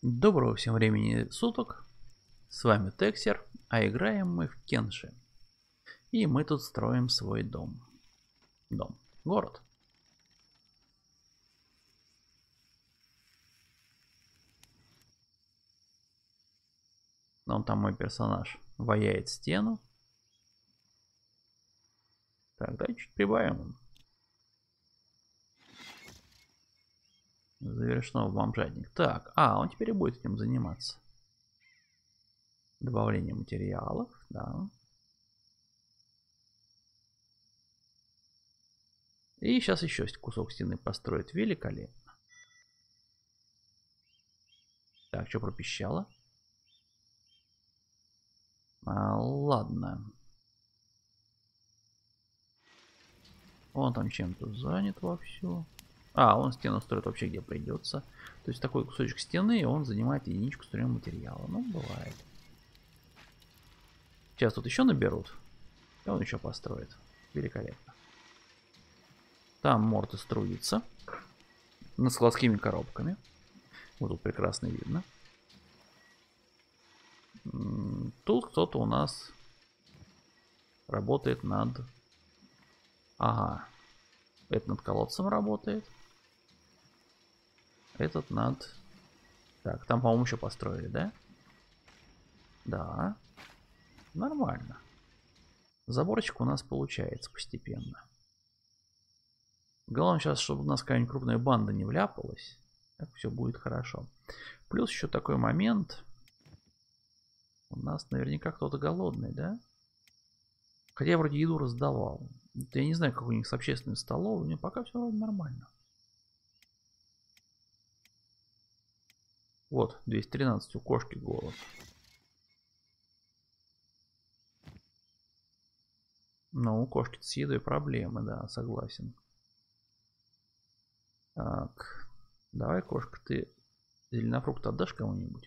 Доброго всем времени суток, с вами Тексер, а играем мы в Кенши. И мы тут строим свой дом. Город. Вон там мой персонаж ваяет стену. Так, давай чуть прибавим. Завершено в бомжатник. Так, он теперь и будет этим заниматься. Добавление материалов, да. И сейчас еще кусок стены построит. Великолепно. Так, что пропищало? Ладно. Он там чем-то занят вовсю. Он стену строит вообще где придется. То есть такой кусочек стены, он занимает единичку строительного материала. Ну, бывает. Сейчас тут еще наберут. И он еще построит. Великолепно. Там Мортис трудится. Над складскими коробками. Вот тут прекрасно видно. Тут кто-то у нас работает над... Ага. Это над колодцем работает. Этот над... Так, там, по-моему, еще построили, да? Да. Нормально. Заборчик у нас получается постепенно. Главное сейчас, чтобы у нас какая-нибудь крупная банда не вляпалась. Так все будет хорошо. Плюс еще такой момент. У нас наверняка кто-то голодный, да? Хотя я вроде еду раздавал. Я не знаю, как у них с общественной столовой. Мне пока все вроде нормально. Вот, 213 у кошки голод. Ну, у кошки с едой проблемы, да, согласен. Так, давай, кошка, ты зеленофрукт отдашь кому-нибудь?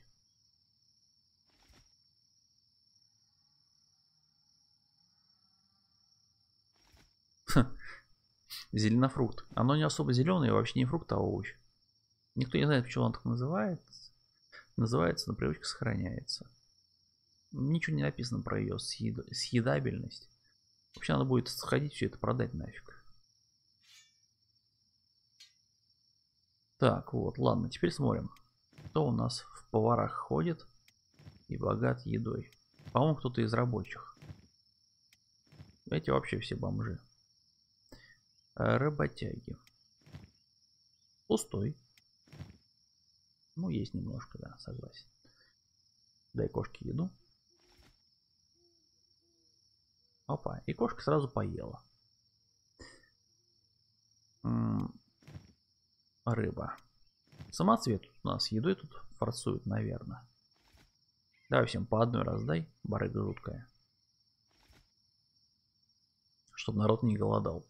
Зеленофрукт. Оно не особо зеленое, вообще не фрукт, а овощ. Никто не знает, почему он так называется. Называется, но привычка сохраняется. Ничего не написано про ее съедабельность. Вообще надо будет сходить все это продать нафиг. Так, вот, ладно, теперь смотрим. Кто у нас в поварах ходит и богат едой? По-моему, кто-то из рабочих. Эти вообще все бомжи. Работяги. Пустой. Ну, есть немножко, да, согласен. Дай кошке еду. Опа, и кошка сразу поела. Рыба. Самоцвет у нас едой тут форсует, наверное. Давай всем по одной раздай, барыга жуткая. Чтобы народ не голодал.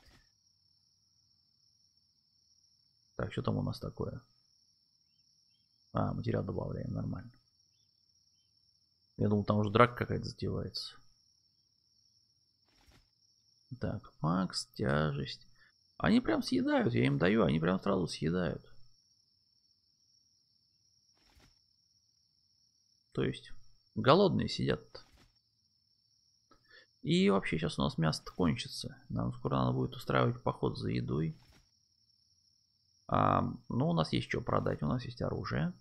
Так, что там у нас такое? Материал добавляем, нормально. Я думал, там уже драка какая-то затевается. Так, макс, тяжесть. Они прям съедают, я им даю, они прям сразу съедают. То есть, голодные сидят. И вообще сейчас у нас мясо кончится. Нам скоро надо будет устраивать поход за едой. Ну, у нас есть что продать, у нас есть оружие.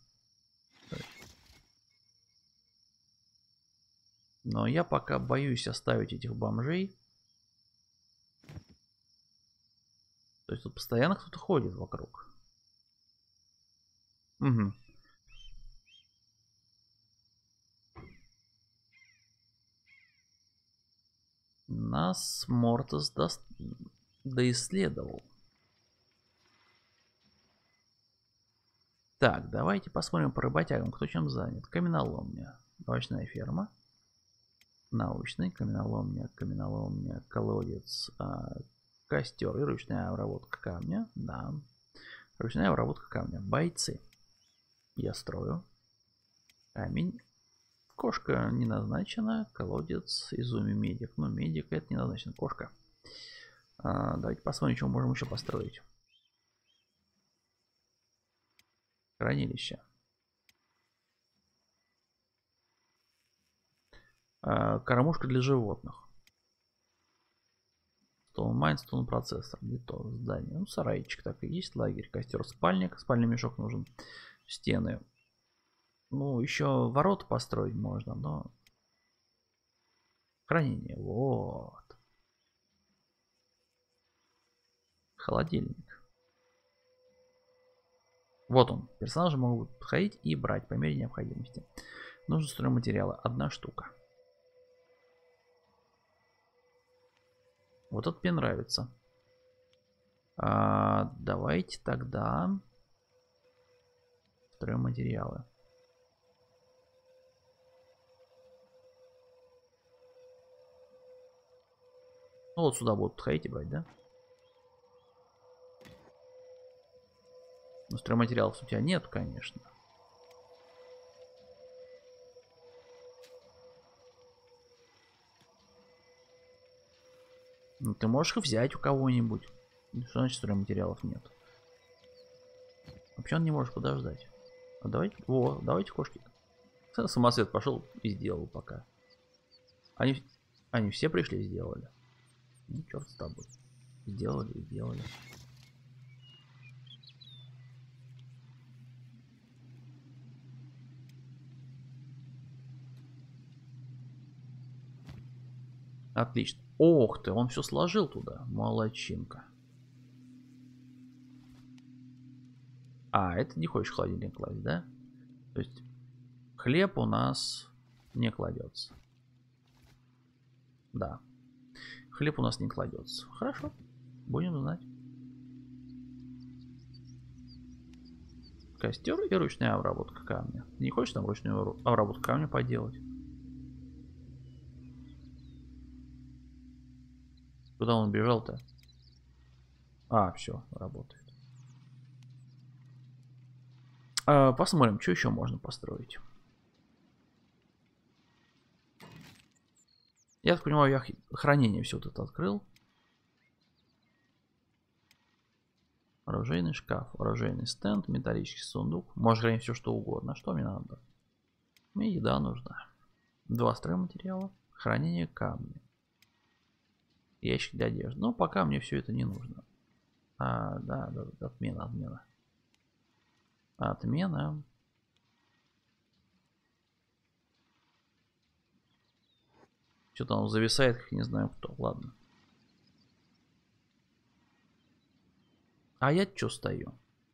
Но я пока боюсь оставить этих бомжей. То есть тут постоянно кто-то ходит вокруг. Угу. Нас Мортис доисследовал. Так, давайте посмотрим по работягам, кто чем занят. Каменоломня, овощная ферма, научный, каменоломня, колодец, костер и ручная обработка камня. Да, ручная обработка камня. Бойцы. Я строю. Камень. Кошка не назначена. Колодец, изуми, медик. Ну, медик это не назначена. Кошка. Давайте посмотрим, что мы можем еще построить. Хранилище. Кормушка для животных. Стоунмайн, стоун-процессор. Где то здание? Ну, сарайчик так и есть. Лагерь, костер, спальник. Спальный мешок нужен. Стены. Ну, еще ворота построить можно, но... Хранение. Вот. Холодильник. Вот он. Персонажи могут подходить и брать по мере необходимости. Нужно стройматериалы. 1 штука. Вот это мне нравится. Давайте тогда стройматериалы. Ну вот сюда будут подходить и брать, да? Но стройматериалов у тебя нет, конечно. Ну, ты можешь их взять у кого-нибудь. Что значит стройматериалов нет? Вообще он не может подождать. А давайте, давайте кошки. Самоцвет пошел и сделал пока. Они все пришли и сделали. Ну, черт с тобой. Сделали и сделали. Отлично. Ох ты, он все сложил туда. Молодчинка. Это не хочешь в холодильник класть, да? То есть хлеб у нас не кладется. Да. Хлеб у нас не кладется. Хорошо. Будем знать. Костер и ручная обработка камня. Не хочешь там ручную обработку камня поделать? Куда он бежал-то? Все, работает. Посмотрим, что еще можно построить. Я так понимаю, я хранение все тут открыл. Оружейный шкаф, оружейный стенд, металлический сундук. Можно хранить все что угодно. Что мне надо? Мне еда нужна. 2 стройматериала. Хранение камня. Ящик для одежды. Но пока мне все это не нужно. Да, отмена. Отмена. Что-то он зависает, как не знаю кто. Ладно. Я что стою?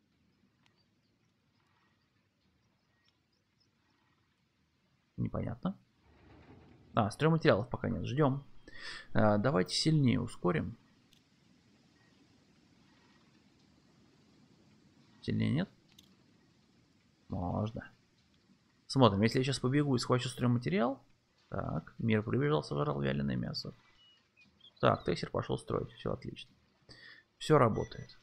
Непонятно. Стройматериалов пока нет. Ждем. Давайте сильнее ускорим. Сильнее нет? Можно. Смотрим, если я сейчас побегу и схвачу стройматериал. Так, мир прибежал, сожрал вяленое мясо. Так, тестер пошел строить. Все отлично. Все работает.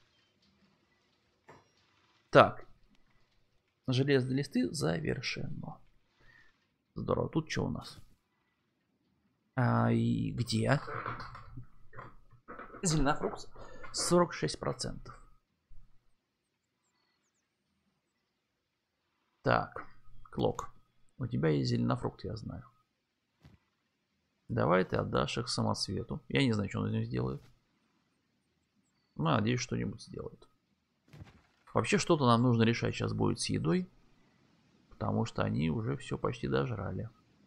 Так. Железные листы завершено. Здорово. Тут что у нас? И где? Зеленофрукт 46%. Так, Клок. У тебя есть зеленофрукт, я знаю. Давай ты отдашь их самоцвету. Я не знаю, что он из них сделает. Надеюсь, что-нибудь сделает. Вообще, что-то нам нужно решать сейчас будет с едой. Потому что они уже все почти дожрали.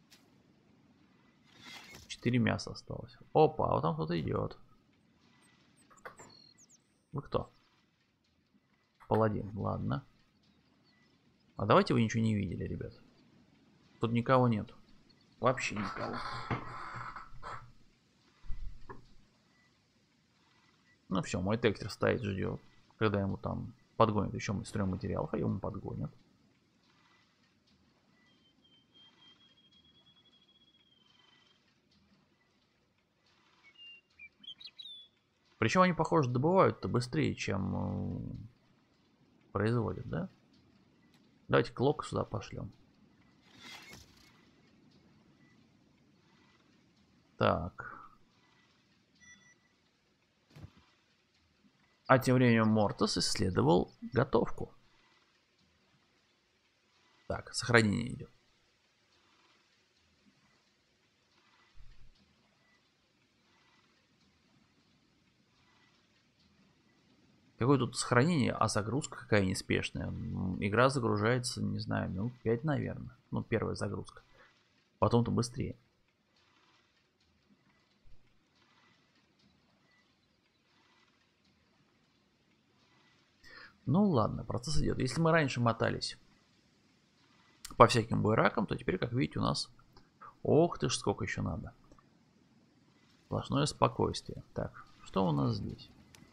4 мяса осталось. Опа, вот там кто-то идет. Вы кто? Паладин, ладно. Давайте вы ничего не видели, ребят. Тут никого нет. Вообще никого. Ну все, мой текстер стоит, ждет. Когда ему там подгонят еще стройматериалов, а ему подгонят. Причем они, похоже, добывают-то быстрее, чем производят, да? Давайте Клок сюда пошлем. Так. А тем временем Мортас исследовал готовку. Так, сохранение идет. Какое тут сохранение, а загрузка какая неспешная. Игра загружается, не знаю, минут 5, наверное. Ну, первая загрузка. Потом-то быстрее. Ну ладно, процесс идет. Если мы раньше мотались по всяким буеракам, то теперь, как видите, у нас... Ох ты ж, сколько еще надо. Сплошное спокойствие. Так, что у нас здесь?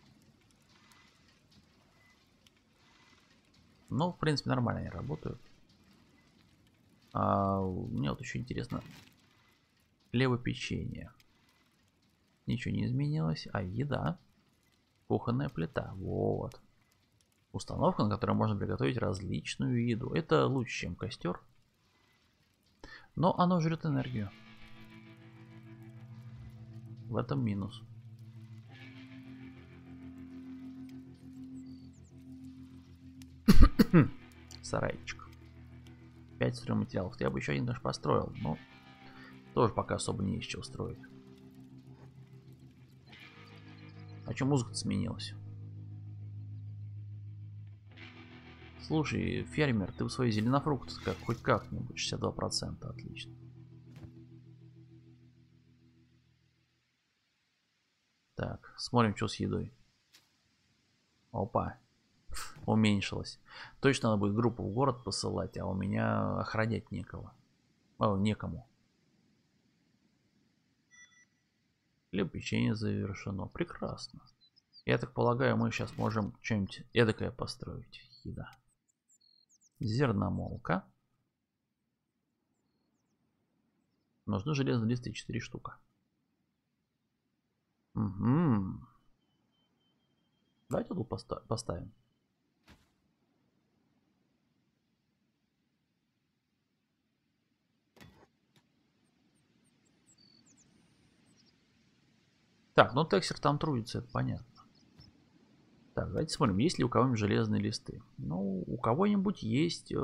Ну, в принципе, нормально они работают. Мне вот еще интересно. Хлебопечение. Ничего не изменилось. А еда. Кухонная плита. Вот. Установка, на которой можно приготовить различную еду. Это лучше, чем костер. Но оно жрет энергию. В этом минус. Сарайчик. 5 стройматериалов. Я бы еще один даже построил, но тоже пока особо не из чего строить. А что музыка сменилась? Слушай, фермер, ты в свои зеленофрукты как хоть как-нибудь 62%, отлично. Так, смотрим, что с едой. Опа, уменьшилось. Точно надо будет группу в город посылать, а у меня охранять некого. О, некому. Хлебопечение завершено. Прекрасно. Я так полагаю, мы сейчас можем что-нибудь эдакое построить. Еда. Зерномолка. Нужны железные листы 4 штука. Угу. Давайте тут поставим. Так, ну текстер там трудится, это понятно. Так, давайте смотрим, есть ли у кого-нибудь железные листы. Ну, у кого-нибудь есть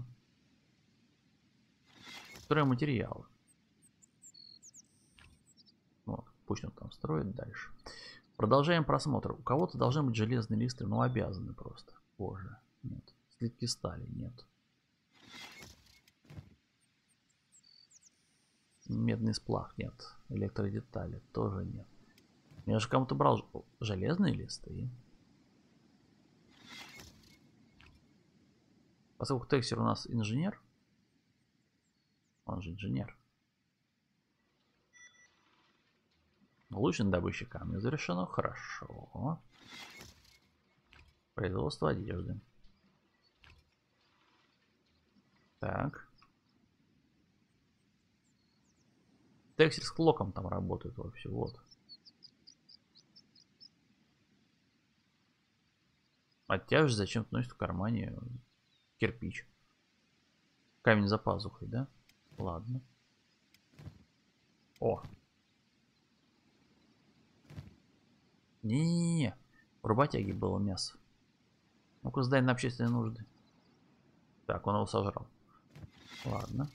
стройматериалы. Вот, пусть он там строит дальше. Продолжаем просмотр. У кого-то должны быть железные листы, ну обязаны просто. Позже. Нет. Слитки стали, нет. Медный сплав, нет. Электродетали тоже нет. Я же кому-то брал железные листы. Поскольку текстер у нас инженер. Он же инженер. Улучшен добыча камня завершено. Хорошо. Производство одежды. Так. Текстер с клоком там работает вообще. Вот. Оттяжь зачем-то носит в кармане кирпич. Камень за пазухой, да? Ладно. О. Не-не-не. В работяге было мясо. Ну-ка сдай на общественные нужды. Так, он его сожрал. Ладно.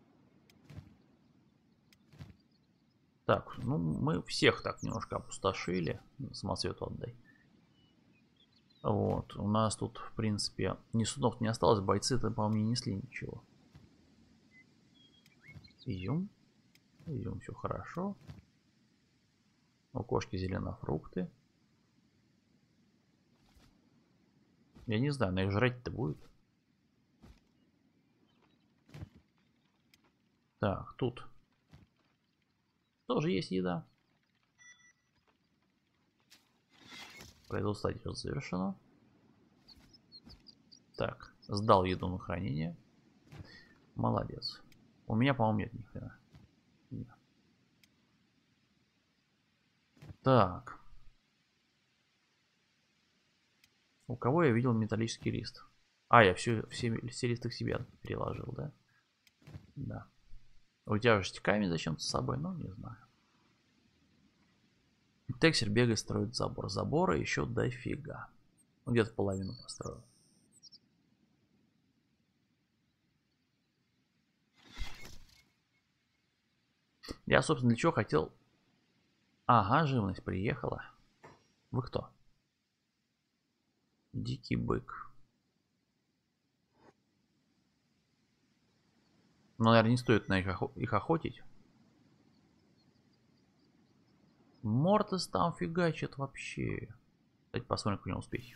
Так, ну мы всех так немножко опустошили. Самоцвету отдай. Вот, у нас тут, в принципе, ни судов не осталось. Бойцы-то, по-моему, не несли ничего. Изюм. Изюм, все хорошо. У кошки зеленофрукты. Я не знаю, но их жрать-то будет. Так, тут тоже есть еда. Производство одежды завершено. Так, сдал еду на хранение. Молодец. У меня, по-моему, нет ни хрена. Нет. Так. У кого я видел металлический лист? А, я все листы к себе переложил, да? Да. У тебя же камень зачем-то с собой, ну не знаю. Текстер бегает, строит забор. Забора еще дофига. Где-то половину построил. Я, собственно, для чего хотел... Ага, живность приехала. Вы кто? Дикий бык. Но, наверное, не стоит на их охотить. Мортес там фигачит вообще. Давайте посмотрим, какие у него успехи.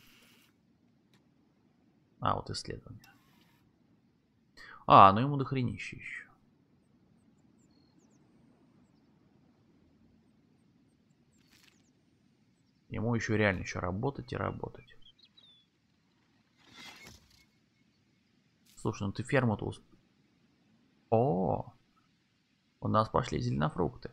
А, вот исследование. А, ну ему дохренище еще. Ему еще реально еще работать и работать. Слушай, ну ты ферму-то О, у нас пошли зеленофрукты.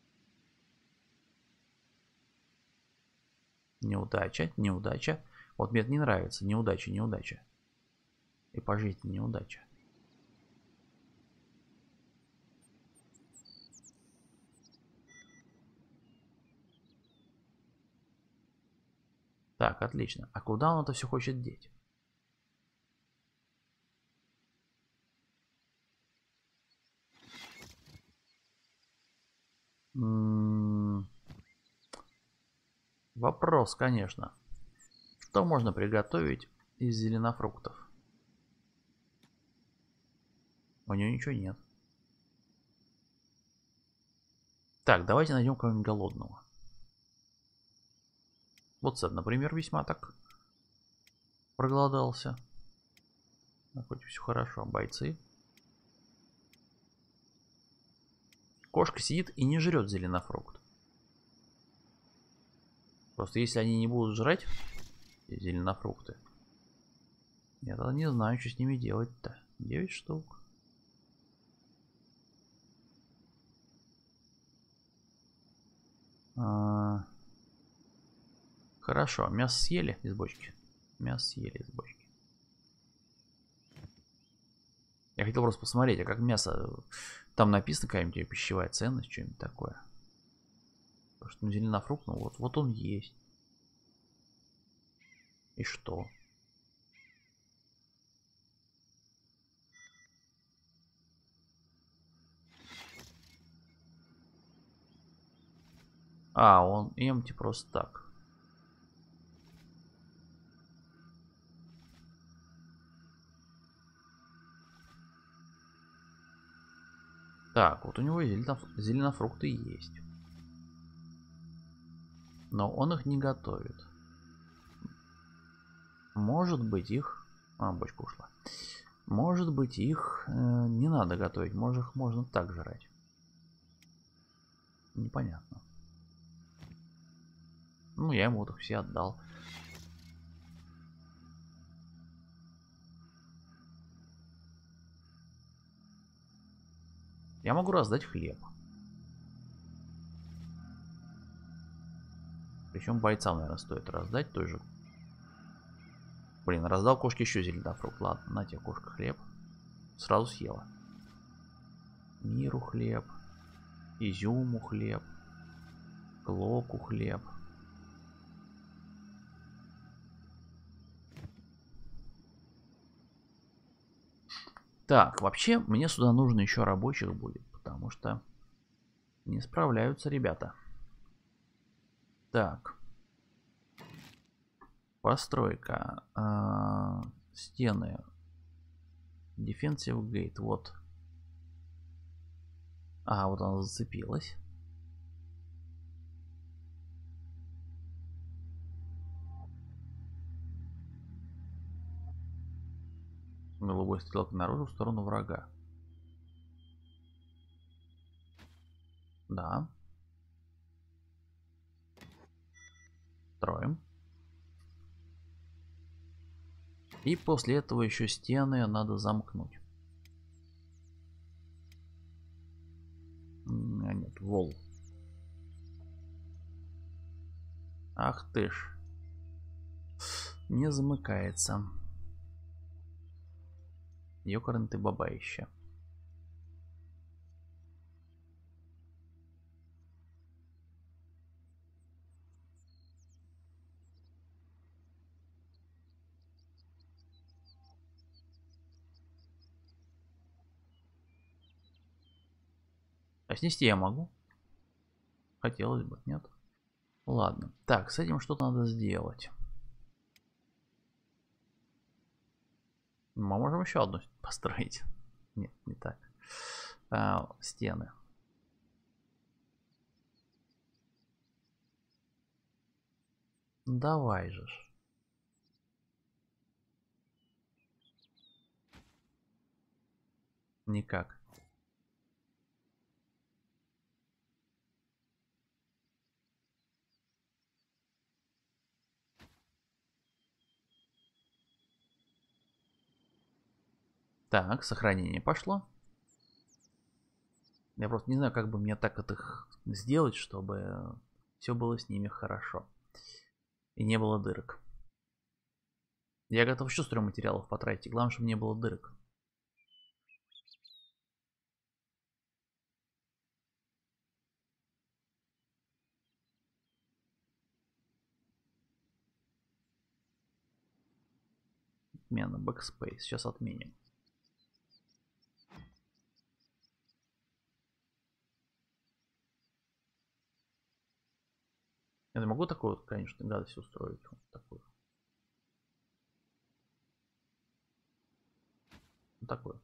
Неудача, неудача. Вот мне это не нравится. Неудача, неудача. И по жизни неудача. Так, отлично. А куда он это все хочет деть? Вопрос, конечно. Что можно приготовить из зеленофруктов? У него ничего нет. Так, давайте найдем кого-нибудь голодного. Вот Сет, например, весьма так проголодался. Ну, хоть все хорошо. Бойцы. Кошка сидит и не жрет зеленофрукт. Просто если они не будут жрать зеленофрукты, я тогда не знаю, что с ними делать-то. 9 штук. Хорошо, мясо съели из бочки. Мясо съели из бочки. Я хотел просто посмотреть, а как мясо... Там написано какая-нибудь пищевая ценность, что-нибудь такое. Потому что ну, зеленофрукт, ну вот он есть. И что? А, он empty просто так. Так, вот у него зеленофрукты есть. Но он их не готовит. Может быть их... А, бочка ушла. Может быть их не надо готовить. Может их можно так жрать. Непонятно. Ну, я ему вот их все отдал. Я могу раздать хлеб. Причем бойцам, наверное, стоит раздать тоже. Блин, раздал кошке еще зеленофрукт. Ладно, на тебе, кошка, хлеб. Сразу съела. Миру хлеб. Изюму хлеб. Клоку хлеб. Так, вообще, мне сюда нужно еще рабочих будет, потому что не справляются ребята. Так. Постройка. Стены. Defensive gate. Вот. А, вот она зацепилась. Голубой стрелкой наружу в сторону врага. Да. Строим. И после этого еще стены надо замкнуть. Нет, вол. Ах ты ж. Не замыкается. Ёкарн ты бабаище. А снести я могу? Хотелось бы, нет? Ладно. Так, с этим что-то надо сделать. Мы можем еще одну построить. Нет, не так. Стены. Давай же. Никак. Так, сохранение пошло. Я просто не знаю, как бы мне так это сделать, чтобы все было с ними хорошо. И не было дырок. Я готов еще стройматериалов потратить. Главное, чтобы не было дырок. Отмена, backspace. Сейчас отменим. Я могу такую вот, конечно, гадость устроить. Вот такую. Вот такую.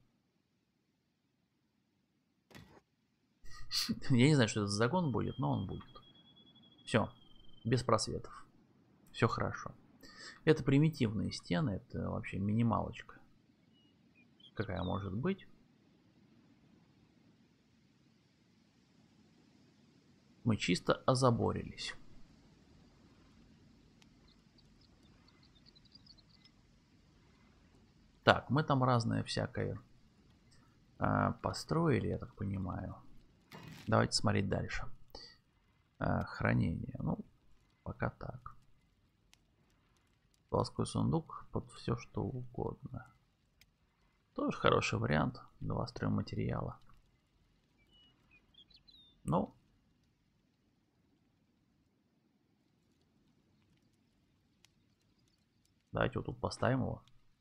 Я не знаю, что это за закон будет, но он будет. Все. Без просветов. Все хорошо. Это примитивные стены. Это вообще минималочка. Какая может быть. Мы чисто озаборились. Так, мы там разное всякое построили, я так понимаю. Давайте смотреть дальше. Хранение. Ну, пока так. Плоской сундук под все что угодно. Тоже хороший вариант. 2 стройматериала. Ну. Давайте вот тут поставим его.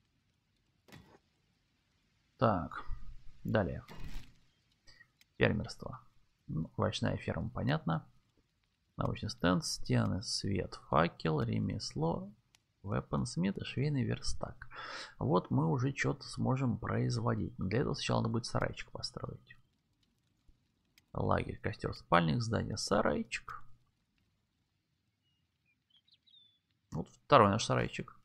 Так. Далее. Фермерство. Ну, овощная ферма, понятно. Научный стенд, стены, свет, факел, ремесло, weaponsmith и швейный верстак. Вот мы уже что-то сможем производить. Но для этого сначала надо будет сарайчик построить. Лагерь, костер, спальник, здание, сарайчик. Вот второй наш сарайчик.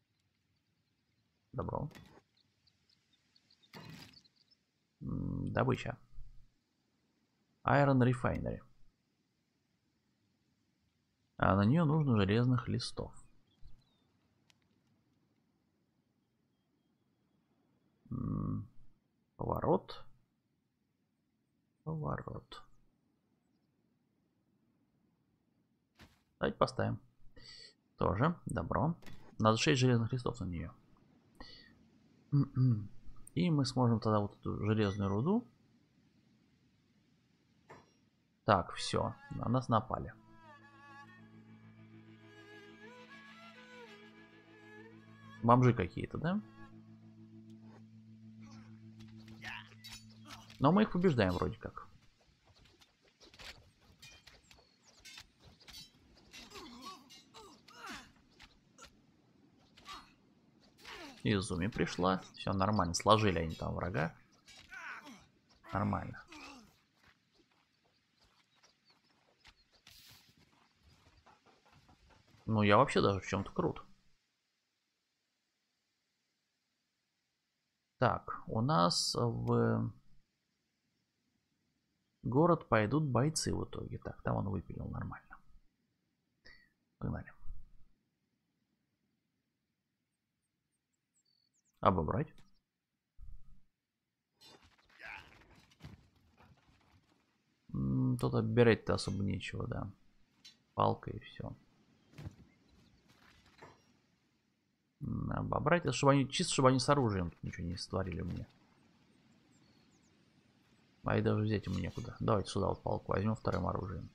Добро. Добыча. Iron Refinery. А на нее нужно железных листов. Поворот. Поворот. Давайте поставим. Тоже. Добро. Надо 6 железных листов на нее. И мы сможем тогда вот эту железную руду. Так, все. На нас напали. Бомжи какие-то, да? Но мы их побеждаем вроде как. Изуми пришла. Все нормально. Сложили они там врага. Нормально. Ну, я вообще даже в чем-то крут. Так, у нас в город пойдут бойцы в итоге. Так, там он выпилил нормально. Погнали. Обобрать. Тут оббирать-то особо нечего, да. Палка и все. Обобрать, это чтобы они, чисто чтобы они с оружием ничего не створили мне. А и даже взять ему некуда. Давайте сюда вот палку возьмем вторым оружием.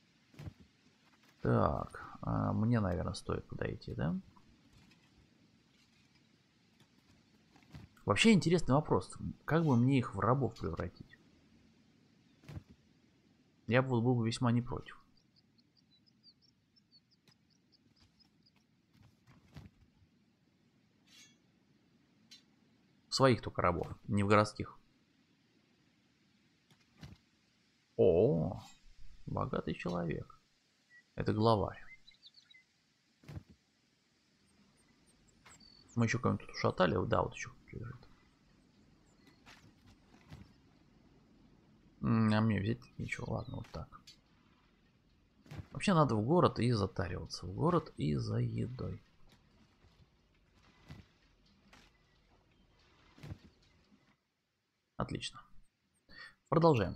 Так, мне, наверное, стоит подойти, да? Вообще интересный вопрос. Как бы мне их в рабов превратить? Я был бы весьма не против. В своих только рабов, не в городских. О, богатый человек. Это главарь. Мы еще кого-нибудь тут ушатали. Да, вот еще лежит. А мне взять ничего. Ладно, вот так. Вообще надо в город и затариваться. В город и за едой. Отлично. Продолжаем.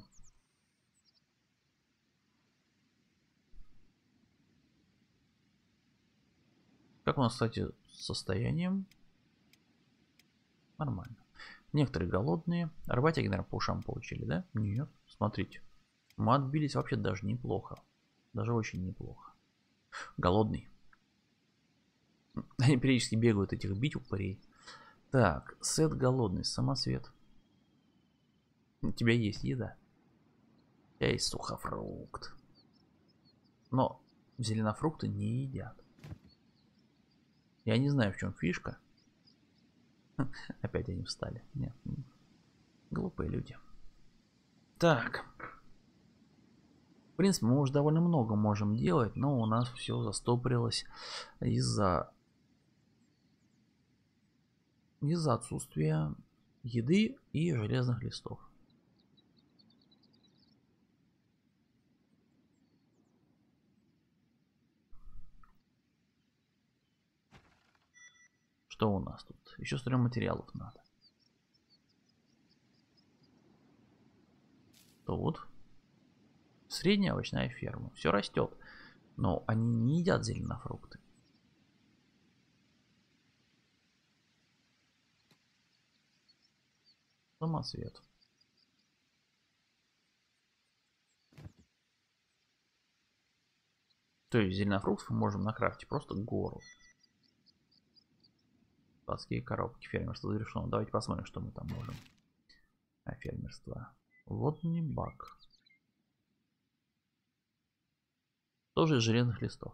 Как у нас, кстати, с состоянием? Нормально. Некоторые голодные. Работяги, наверное, по ушам получили, да? Нет. Смотрите. Мы отбились вообще даже неплохо. Даже очень неплохо. Голодный. Они периодически бегают этих бить упырей. Так, сет голодный, самосвет. У тебя есть еда? У тебя есть сухофрукт. Но зеленофрукты не едят. Я не знаю, в чем фишка. Опять они встали. Нет. Глупые люди. Так. В принципе, мы уже довольно много можем делать, но у нас все застопорилось из-за отсутствия еды и железных листов. Что у нас тут? Еще стройматериалов надо. Тут средняя овощная ферма. Все растет. Но они не едят зеленофрукты. Самоцвет. То есть зеленофруктов мы можем накрафтить просто гору. Складские коробки. Фермерство завершено. Давайте посмотрим, что мы там можем. Фермерство. Водный бак. Тоже из железных листов.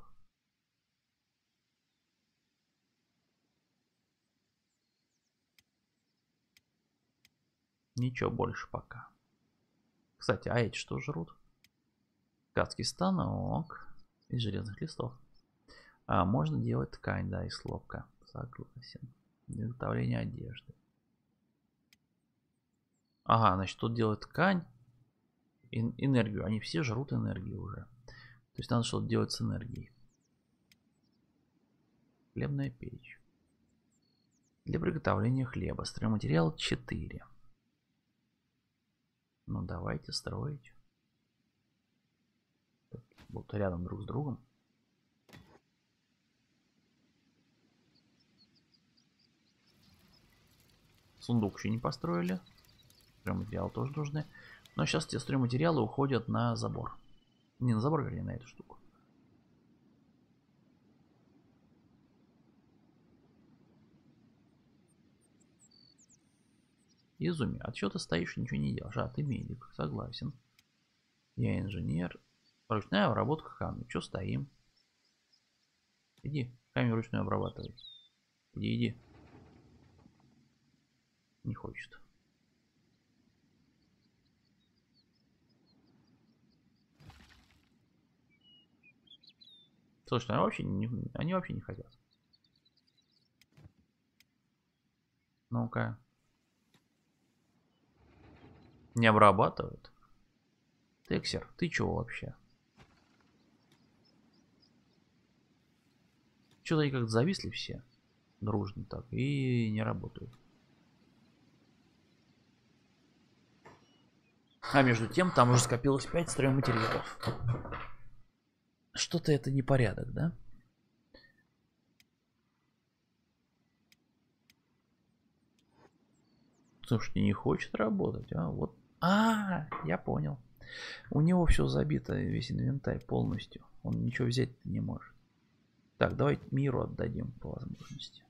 Ничего больше пока. Кстати, а эти что жрут? Ткацкий станок из железных листов. А можно делать ткань, да, из хлопка. Согласен. Изготовление одежды. Ага, значит, тут делают ткань, энергию. Они все жрут энергию уже. То есть надо что-то делать с энергией. Хлебная печь. Для приготовления хлеба. Стройматериал 4. Ну давайте строить. Будут рядом друг с другом. Сундук еще не построили. Стройматериалы тоже нужны. Но сейчас те стройматериалы уходят на забор. Не на забор, вернее, на эту штуку. Изуми, а чё ты стоишь и ничего не делаешь? А, ты медик, согласен. Я инженер. Ручная обработка камня. Чё стоим? Иди, камень ручную обрабатывай. Иди, иди. Не хочет. Слушай, они вообще не хотят. Ну-ка. Не обрабатывают. Тексер, ты чего вообще? Что-то они как-то зависли все. Дружно так. И не работают. А между тем, там уже скопилось 5 стройматериалов. Что-то это непорядок, да? Слушайте, не хочет работать, а вот. Я понял. У него все забито, весь инвентарь полностью. Он ничего взять не может. Так, давайте миру отдадим по возможности.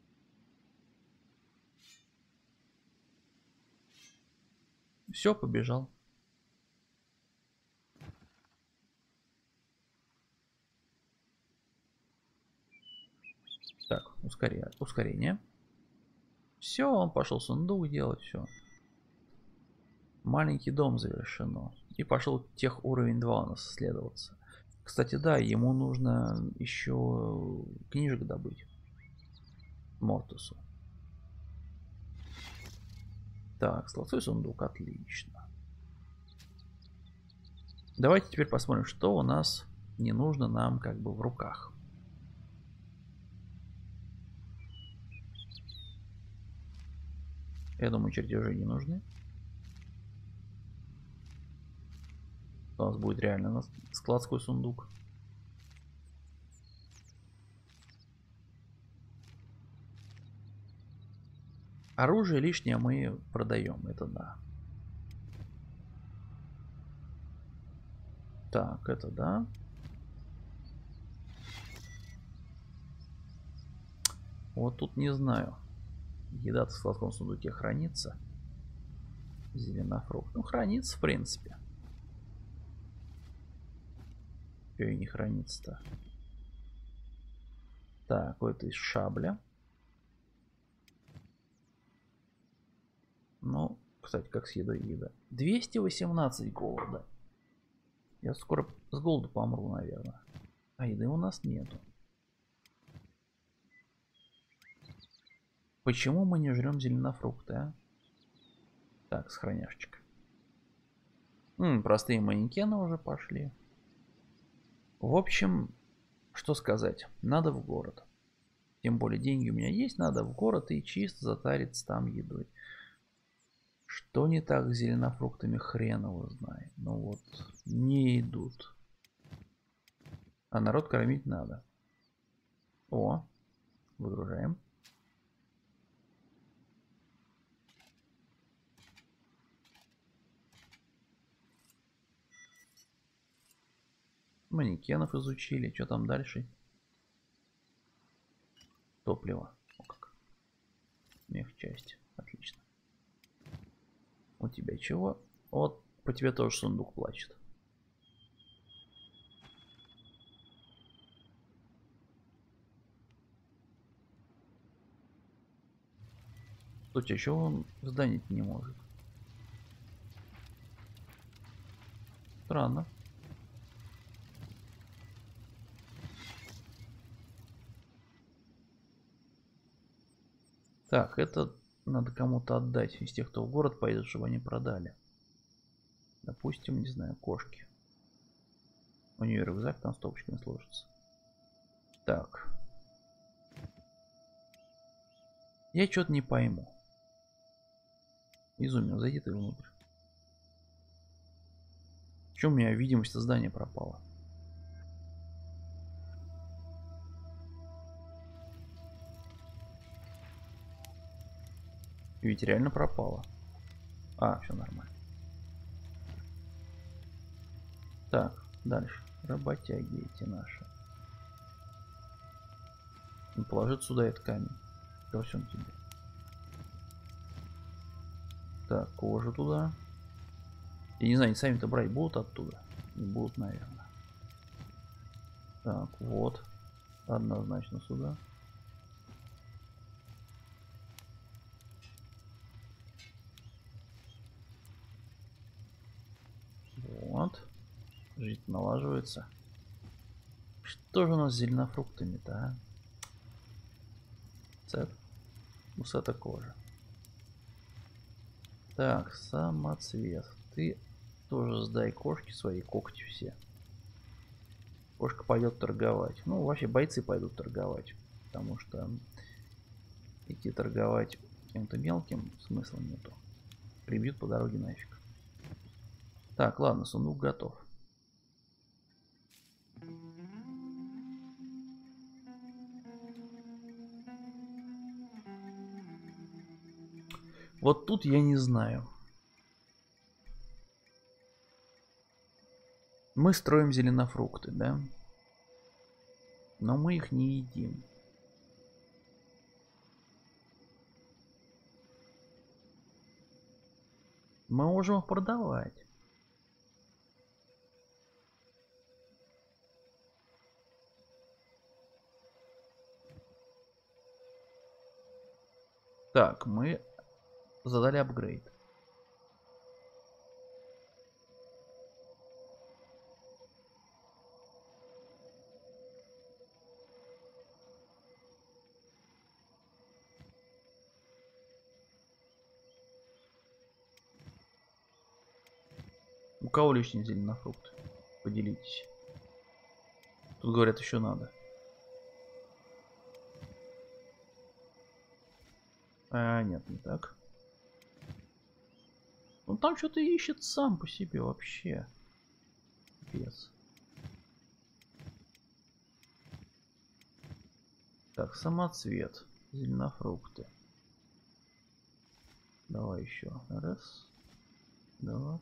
Все, побежал. Так, ускорение. Все, он пошел сундук делать, все. Маленький дом завершено. И пошел тех уровень 2 у нас исследоваться. Кстати, да, ему нужно еще книжек добыть. Мортусу. Так, золотой сундук, отлично. Давайте теперь посмотрим, что у нас не нужно нам как бы в руках. Я думаю, чертежи не нужны. У нас будет реально складской сундук. Оружие лишнее мы продаем, это да. Так, это да. Вот тут не знаю. Еда в складском сундуке хранится. Зеленофрукт. Ну, хранится, в принципе. Что и не хранится-то. Так, это из шабля. Ну, кстати, как с едой еда. 218 голода. Я скоро с голоду помру, наверное. А еды у нас нету. Почему мы не жрем зеленофрукты, а? Так, сохраняшечка. Простые манекены уже пошли. В общем, что сказать. Надо в город. Тем более деньги у меня есть. Надо в город и чисто затариться там едой. Что не так с зеленофруктами, хрен его знает. Ну вот, не идут. А народ кормить надо. О, выгружаем. Манекенов изучили. Что там дальше? Топливо. О, как. Мехчасть. Отлично. У тебя чего? Вот по тебе тоже сундук плачет. Слушайте, чего он здание не может? Странно. Так, это надо кому-то отдать из тех, кто в город пойдет, чтобы они продали. Допустим, не знаю, кошки. У нее рюкзак там стопочками сложится. Так. Я что-то не пойму. Изумил, зайди ты внутрь. Че у меня видимость здания пропала? Ведь реально пропала. А, все нормально. Так, дальше. Работяги эти наши. Положить сюда этот камень. Ко всем тебе. Так, кожу туда. Я не знаю, они сами-то брать будут оттуда? Не будут, наверное. Так, вот. Однозначно сюда. Вот. Жизнь налаживается. Что же у нас с зеленофруктами-то, а? Цет. Усата кожа. Так, самоцвет. Ты тоже сдай кошки свои когти все. Кошка пойдет торговать. Ну, вообще бойцы пойдут торговать. Потому что идти торговать кем-то мелким смысла нету. Прибьют по дороге нафиг. Так, ладно, сундук готов. Вот тут я не знаю. Мы строим зеленофрукты, да? Но мы их не едим. Мы можем их продавать. Так, мы задали апгрейд. У кого лишний зеленофрукт? Поделитесь. Тут говорят, еще надо. А, нет, не так. Он там что-то ищет сам по себе вообще. Пипец. Так, самоцвет. Зеленофрукты. Давай еще. Раз. Два.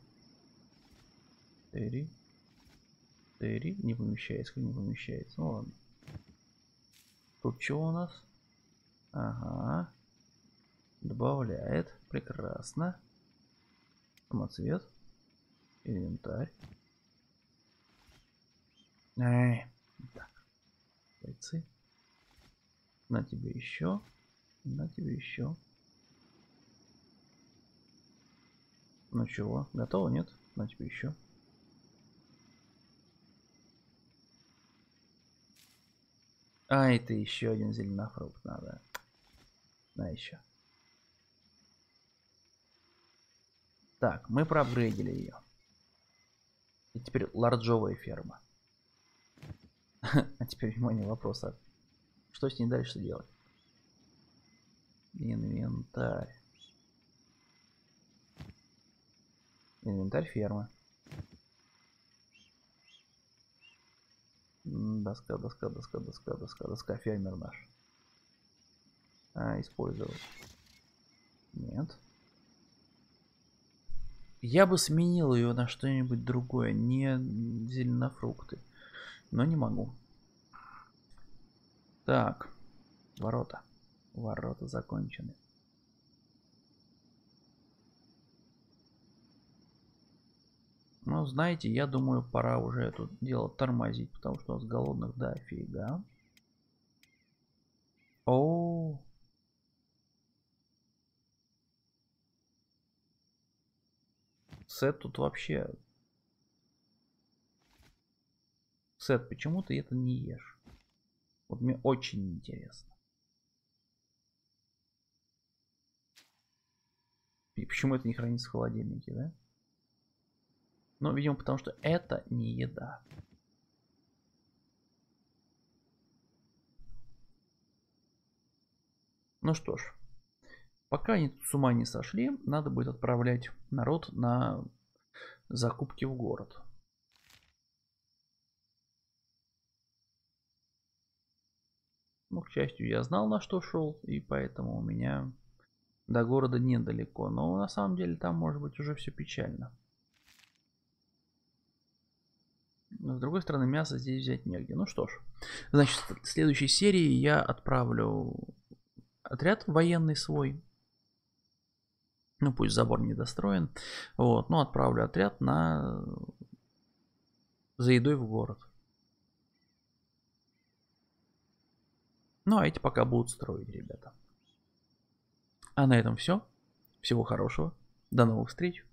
Три. Не помещается, не помещается. Ну ладно. Тут что у нас? Ага. Добавляет. Прекрасно. Самоцвет. Инвентарь. Эй. Так. Бойцы. На тебе еще. На тебе еще. Ну чего? Готово, нет? На тебе еще. А, это еще один зеленофрукт надо. На еще. Так, мы проапгрейдили ее. И теперь ларджовая ферма. А теперь, внимание, вопрос. Что с ней дальше делать? Инвентарь. Инвентарь фермы. Доска, доска, фермер наш. Использовать. Нет. Я бы сменил ее на что-нибудь другое, не зеленофрукты. Но не могу. Так. Ворота. Ворота закончены. Ну, знаете, я думаю, пора уже это дело тормозить, потому что у нас голодных дофига. О. Сет тут вообще... Сет, почему ты это не ешь? Вот мне очень интересно. И почему это не хранится в холодильнике, да? Ну, видимо, потому что это не еда. Ну что ж, пока они с ума не сошли, надо будет отправлять народ на закупки в город. Ну, к счастью, я знал, на что шел, и поэтому у меня до города недалеко. Но на самом деле там может быть уже все печально. Но с другой стороны, мясо здесь взять негде. Ну что ж, значит, в следующей серии я отправлю отряд военный свой. Ну, пусть забор недостроен. Вот, но отправлю отряд за едой в город. Ну, а эти пока будут строить, ребята. А на этом все. Всего хорошего. До новых встреч.